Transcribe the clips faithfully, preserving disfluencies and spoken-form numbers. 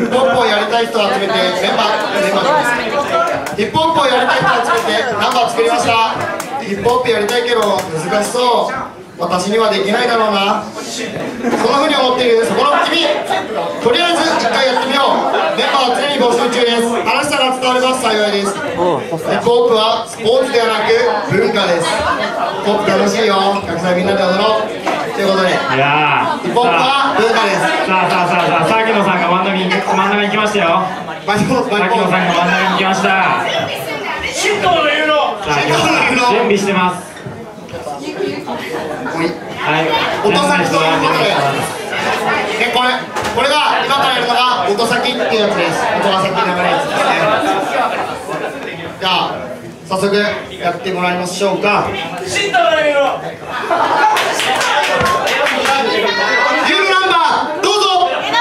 ップホップをやりたい人を集めてメンバーメンバーヒップホップをやりたい人を集めてナンバー作りました。ヒップホップやりたいけど難しそう、私にはできないだろうな、そんな風に思っているそこの君、とりあえず一回やってみよう。メンバーは常に募集中です。話したら伝われば幸いです。ヒップホップはスポーツではなく文化です。ヒップホップ楽しいよ、たくさんみんなで踊ろうということで、いやヒップホップは文化です。 さあさあさあさあ、さきのさんが真ん中に真ん中に来ましたよ。 さきのさんが真ん中に来ました。 シュットの言うの準備してます。 はい、音先ということで、でこれこれが今からやるのが音先っていうやつです。音が先に流れるやつですね。じゃあ早速やってもらいましょうか。 シュットの言うのユーナンバーどうぞ。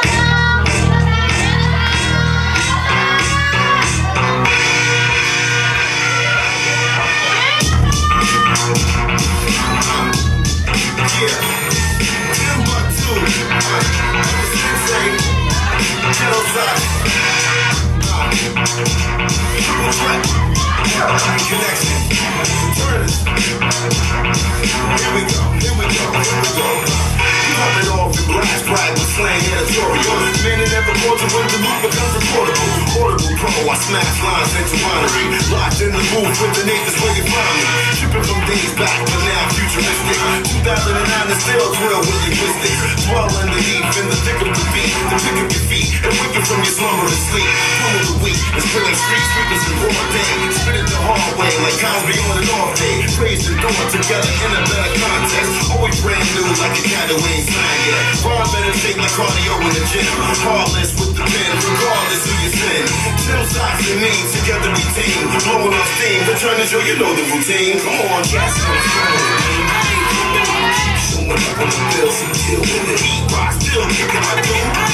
I smash lines into winery, locked in the booth with the neighbors where you find me. Tripping from days back, but now futuristic. two thousand nine is still drill with linguistics. Dwell in the deep, in the thick of the beat, the pick of your feet, and wake you from your slumber and sleep. Come of the week, and spilling street sweepers in broad day. Spit it the hard way, like Cosby on an off day. Praise and dawn together in a better context. Always brand new, like a cat who ain't signed yet. Rhyme better shake like cardio in the gym. Heartless with the pen, regardless who you sin. Till socks and me, together we team. Blowing off steam, return to show you know the routine. Come on, yes, I'm showing up on the bills and deal with the heat. Rock still kicking my doom.